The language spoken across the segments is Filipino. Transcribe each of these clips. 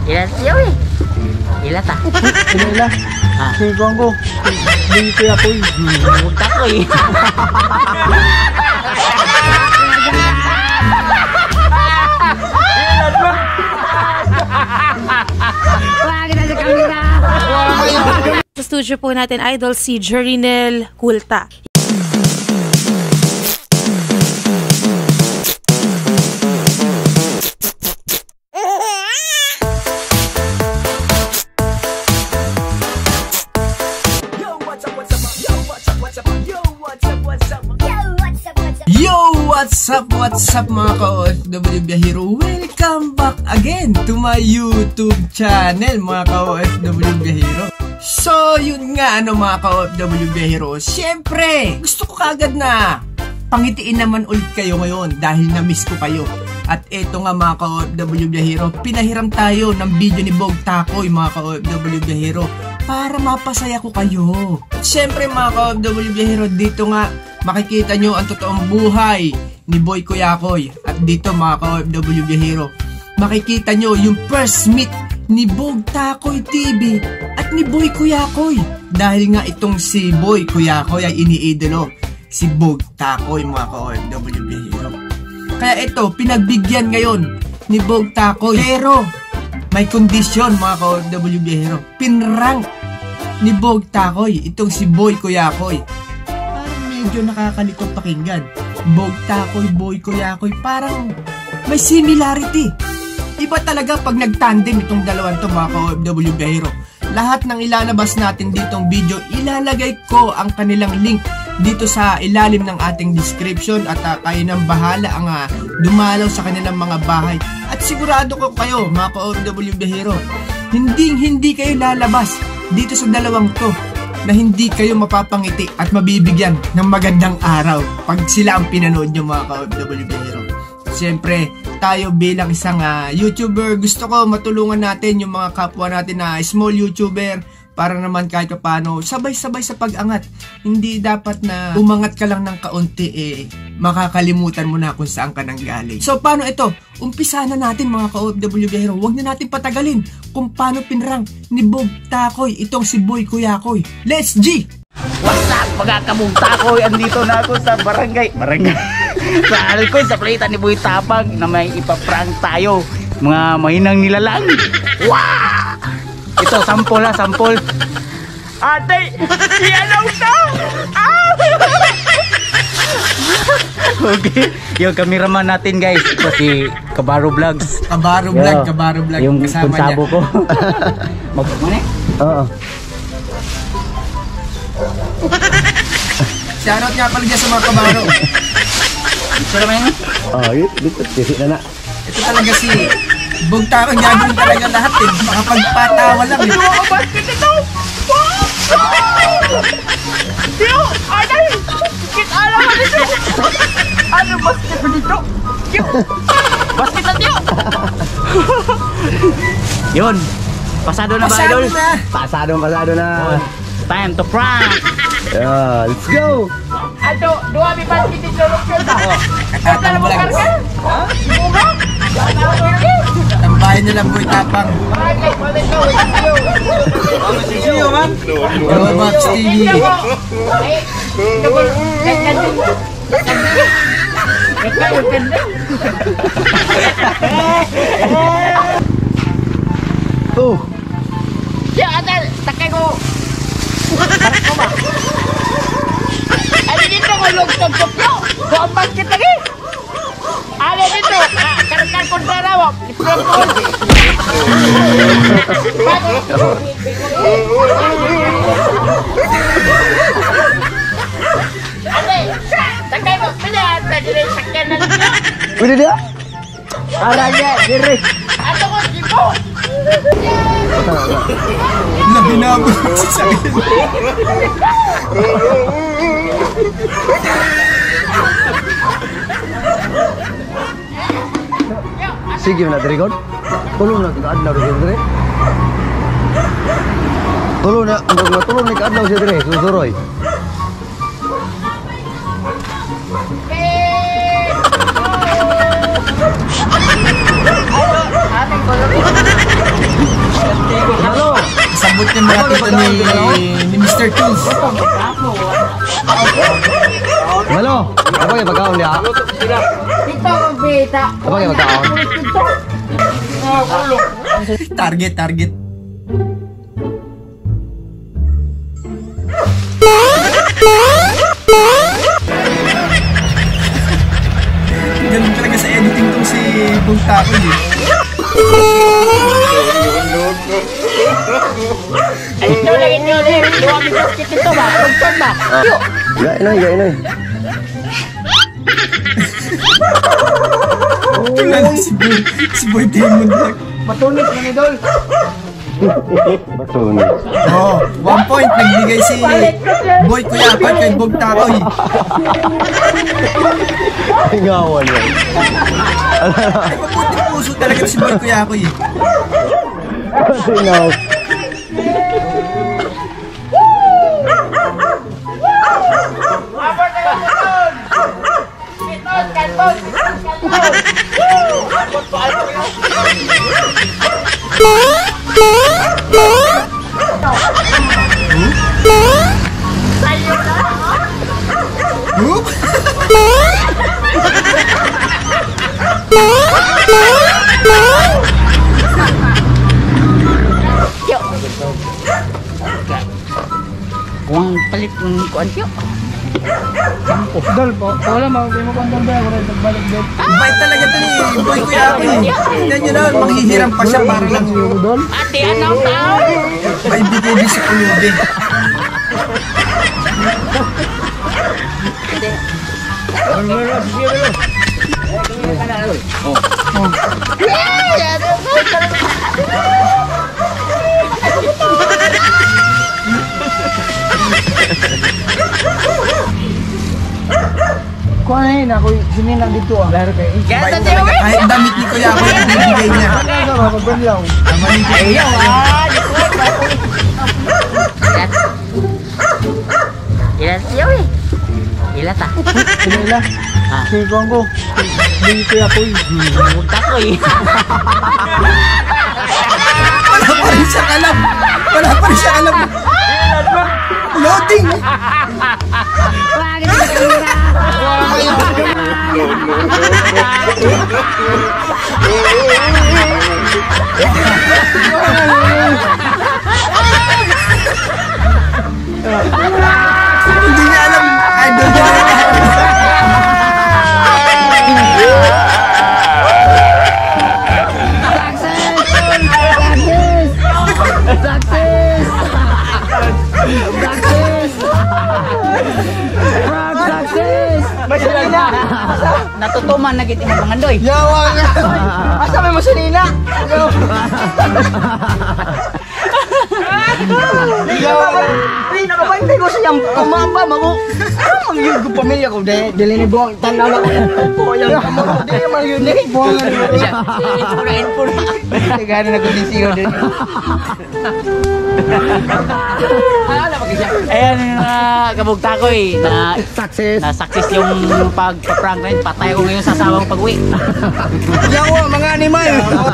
Ilan siya eh? Ilan ta? Ilan? Si Gongo. Dito ako eh. Punta ko eh. Sa studio po natin, idol, si Jorinel Culta. What's up mga ka-OFW Biyahero? Welcome back again to my YouTube channel mga ka-OFW Biyahero. So yun nga mga ka-OFW Biyahero, syempre gusto ko kagad na pangitiin naman ulit kayo ngayon dahil na-miss ko kayo. At eto nga mga ka-OFW Biyahero, pinahiram tayo ng video ni Bog Takoy mga ka-OFW Biyahero para mapasaya ko kayo. At syempre mga ka-OFW Biyahero, dito nga makikita nyo ang totoong buhay ni Boy Kuyakoy. At dito mga ka-OFW Biyahero, makikita nyo yung first meet ni Bog Takoy TV at ni Boy Kuyakoy. Dahil nga itong si Boy Kuyakoy ay iniidolo si Bog Takoy mga ka-OFW Biyahero. Kaya ito, pinagbigyan ngayon ni Bog Takoy. Pero may kondisyon mga ka-OFW Biyahero. Pinrank ni Bog Takoy itong si Boy Kuyakoy. Parang medyo nakakalikot pakinggan. Bog Takoy, Boy Kuyakoy, parang may similarity. Iba talaga pag nagtandem itong dalawang to mga ka-OFW Biyahero. Lahat ng ilalabas natin ditong video, ilalagay ko ang kanilang link dito sa ilalim ng ating description at kayo nang bahala ang dumalaw sa kanilang mga bahay. At sigurado ko kayo mga ka-OFW Biyahero, hindi kayo lalabas dito sa dalawang to na hindi kayo mapapangiti at mabibigyan ng magandang araw pag sila ang pinanood nyo mga ka-OFW Biyahero. Siyempre, tayo bilang isang YouTuber, gusto ko matulungan natin yung mga kapwa natin na small YouTuber para naman kahit paano sabay-sabay sa pag-angat. Hindi dapat na umangat ka lang ng kaunti makakalimutan mo na kung saan ka nang galing. So paano ito? Umpisa na natin mga ka-OFW Biyahero. Huwag na natin patagalin kung paano pinrang ni Bog Takoy itong si Boy Kuyakoy. Let's G! What's up mga kabog Takoy? Andito na ako sa barangay sa Alcoy, sa palitan ni Boy Tapang na may ipaprank tayo. Mga mahinang nilalang. Wow! Ito, sample ha, sample. Ate, yanaw na! Okay, yung cameraman natin guys, ito si Kabaro Vlogs. Kabaro Vlog, yung kasama niya. Yung ko. Mag-muna? Oo. Shoutout nga pala dyan sa mga Kabaro. Ito naman yun? Oh, dito na. Ito talaga si Bog Takoy, gagawin talaga lahat makapagpatawa lang Basket ito! Tiyo! Anay! Kit alam mo dito! Ano basket mo dito? Tiyo! Basket na tiyo! Yun! Pasado na ba, idol? Pasado na. Time to prank! Yeah, let's go. Ato, dua mi basket dito lokal ta. Katatang vlog. Bunga? Tambahin nila Boy Tapang. See you, man. Max TV. Oh. Ya, atal, takay ko. Takay ba? Ay, dito ko log-tog-tog nyo. Buang basket lagi. Ano dito? Karkan ko na rawak. Ate, takay mo. Pilihan. Pwede rin sakyan na lang nyo. Pwede dia? Aranya, diri. Ato ko, tipo. Nabinabo sa sakit. Sige na diri god. Tulong na kita adlaw diri. Tulong na kita adlaw diri, susuroy. yung mga tito ni Mr. Tools. Malo, apa kayo pagkaon niya? Ito ang beta. Apa kayo pagkaon? Target. Ganun talaga sa editing tong si Bong Takoy eh. Ito lagi nyo ulit. Dua minutes kita ito ba? Pagsan ba? Yuk. Gak inoy. Kilala si Boy Demon lang. Matunis na ni Dol. Betul. Oh, 1 point nagbigay si Boy Kuyapan kay Bong Takoy. Ngawan yan. Ay, maputing puso talaga si Boy Kuyakoy eh. Sinaw. Oop! Kuang palit ng kuan tiyo. Dol po. Wala mga mo kung dambay. Wala nagbalik din. Bait talaga to ni Boy Kuyakoy eh. Tignan nyo naman, manghihiram pa siya para lang Ate, anong tao? maibigay din sa kuyubi. Kuha na yun ako. Sinin lang dito ah. Laro kayo. Bait talaga. Kahit damit ni Kuyakoy ang bibigay niya. Ano ba? Pagbanlaw. Ayaw Ilan siya eh. Ilan ta? Sinila. Ah. Sige ko ko. Hindi ko ako eh. Punta ko eh. Wala pa rin siyang alam. Loading! Hindi niya alam. Idol niya Natutuman na kita mga mandoy. Yawa nga! Asa may masalina? Yawa nga! Ay, nakapantay ko sa iyang kumamba. Ang yun ko pamilya ko. Dili ni buwang tanaw lang ko. Yung kamaro. Dili naman yun. Dili buwang Info na. Gano'n na ko disiyo din. Ayan yung kabugta ko eh. Success. Na success yung pagpa-prank na yun. Patay ko ngayon sa asawang pag-uwi. Yawa, mga animal.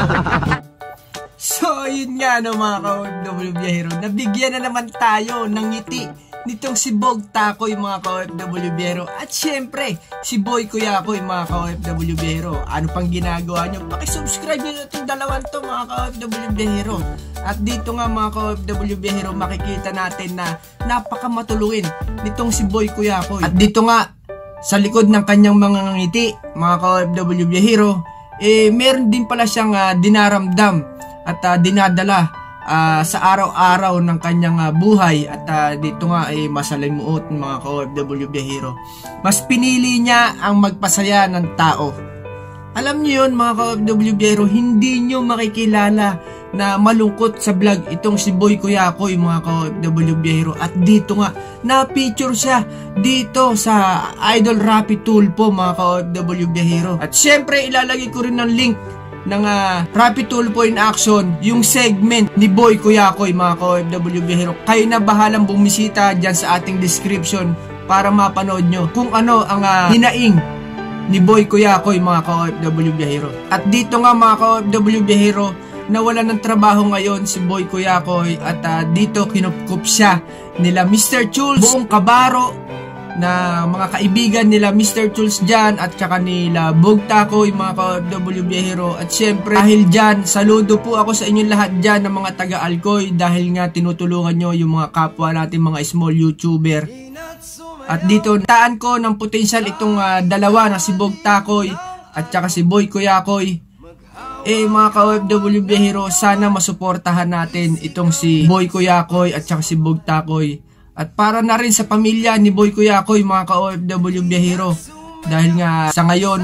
So, yun nga no mga ka-OFW Biyahero. Nabigyan na naman tayo ng ngiti nitong si Bong Takoy mga ka-OFW Biyahero. At syempre, si Boy Kuyakoy mga ka-OFW Biyahero. Ano pang ginagawa nyo? Pakisubscribe nyo na itong dalawan to mga ka-OFW Biyahero. At dito nga mga ka-OFW Biyahero, makikita natin na napakamatulungin nitong si Boy Kuyakoy. At dito nga, sa likod ng kanyang mga ngiti, mga ka-OFW Biyahero, meron din pala siyang dinaramdam at dinadala sa araw-araw ng kanyang buhay. At dito nga ay masalimuot mga ka-OFW Biyahero. Mas pinili niya ang magpasaya ng tao. Alam niyo yun mga ka-OFW Biyahero, hindi niyo makikilala na malungkot sa vlog itong si Boy Kuyakoy mga ka-OFW Biyahero. At dito nga na-feature siya dito sa Idol Rappi Tulpo mga ka-OFW Biyahero. At syempre ilalagay ko rin ng link ng Rappi Tulpo in Action, yung segment ni Boy Kuyakoy mga ka-OFW Biyahero. Kayo na bahalang bumisita dyan sa ating description para mapanood nyo kung ano ang hinaing ni Boy Kuyakoy mga ka-OFW Biyahero. At dito nga mga ka-OFW Biyahero, nawala ng trabaho ngayon si Boy Kuyakoy at dito kinupkup siya nila Mr. Chuls, buong Kabaro na mga kaibigan nila Mr. Chuls dyan at saka nila Bog Takoy, mga ka-OFW biyahero. At syempre dahil dyan, saludo po ako sa inyong lahat dyan ng mga taga-Alcoy dahil nga tinutulungan nyo yung mga kapwa natin mga small YouTuber. At dito taan ko ng potensyal itong dalawa na si Bog Takoy at saka si Boy Kuyakoy. Mga ka-OFW biyahero, sana masuportahan natin itong si Boy Kuyakoy at saka si Bog Takoy. At para na rin sa pamilya ni Boy Kuyakoy, mga ka-OFW biyahero, dahil nga sa ngayon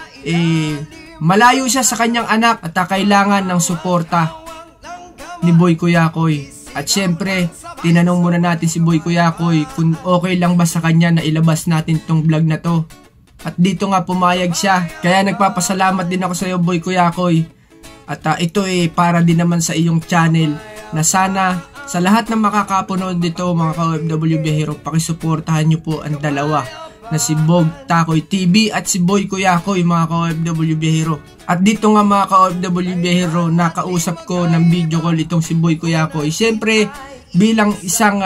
malayo siya sa kanyang anak at kailangan ng suporta ni Boy Kuyakoy. At syempre tinanong muna natin si Boy Kuyakoy kung okay lang ba sa kanya na ilabas natin tong vlog na to. At dito nga pumayag siya, kaya nagpapasalamat din ako sa iyo Boy Kuyakoy. At ito para din naman sa iyong channel na sana sa lahat ng makakapunod dito mga ka-OFW biyahero, pakisuportahan nyo po ang dalawa na si Bog Takoy TV at si Boy Kuyakoy, mga ka-OFW biyahero. At dito nga mga ka-OFW biyahero, nakausap ko ng video call itong si Boy Kuyakoy. Siyempre bilang isang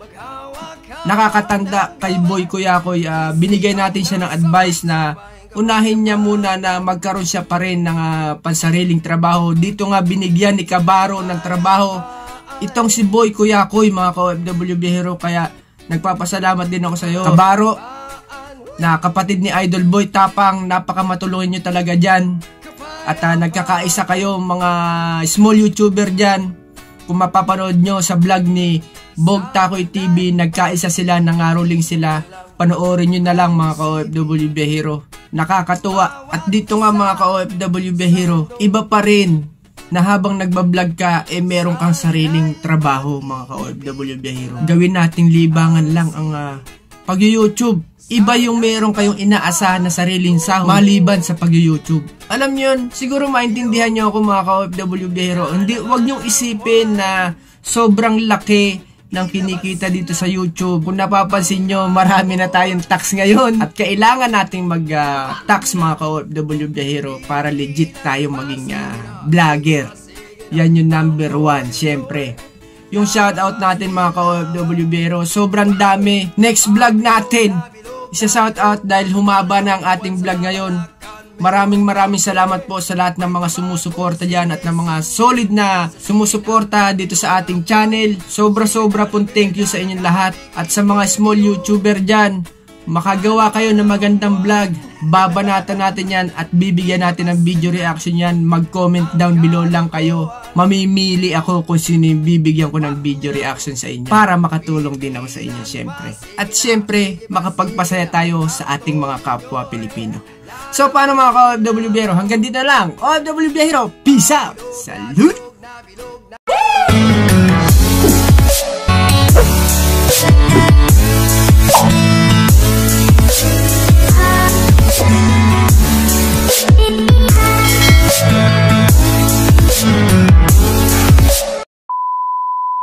nakakatanda kay Boy Kuyakoy, binigay natin siya ng advice na unahin niya muna na magkaroon siya pa rin ng pansariling trabaho. Dito nga binigyan ni Kabaro ng trabaho itong si Boy Kuyakoy, mga ka-OFW biyahero, kaya nagpapasalamat din ako sa iyo Kabaro, na kapatid ni Idol Boy Tapang. Napakamatulungin nyo talaga dyan at nagkakaisa kayo mga small YouTuber dyan. Kung mapapanood nyo sa vlog ni Bog Takoy TV, nagkaisa sila, nangaroling sila, panoorin nyo na lang mga ka-OFW biyahero, nakakatuwa. At dito nga mga ka-OFW biyahero, iba pa rin na habang nagbablog ka, meron kang sariling trabaho mga ka-OFW biyahero. Gawin nating libangan lang ang pag-YouTube. Iba yung meron kayong inaasahan na sariling sahod maliban sa pag-YouTube. Alam nyo yun, siguro maintindihan nyo ako mga ka-OFW biyahero. Huwag nyong isipin na sobrang laki ng kinikita dito sa YouTube. Kung napapansin nyo, marami na tayong tax ngayon at kailangan nating mag-tax mga ka-OFW biyahero para legit tayo maging vlogger. Yan yung number 1, syempre. Yung shoutout natin mga ka-OFW biyahero, sobrang dami. Next vlog natin, isa shoutout dahil humaba na ang ating vlog ngayon. Maraming salamat po sa lahat ng mga sumusuporta dyan at ng mga solid na sumusuporta dito sa ating channel. Sobra pong thank you sa inyong lahat. At sa mga small YouTuber dyan, makagawa kayo ng magandang vlog, babanatan natin yan at bibigyan natin ng video reaction yan. Mag-comment down below lang kayo. Mamimili ako kung sino yung bibigyan ko ng video reaction sa inyo para makatulong din ako sa inyo syempre. At syempre, makapagpasaya tayo sa ating mga kapwa Pilipino. So paano mga ka-OFW biyahero, hanggang dito na lang. OFW biyahero, peace out! Salute!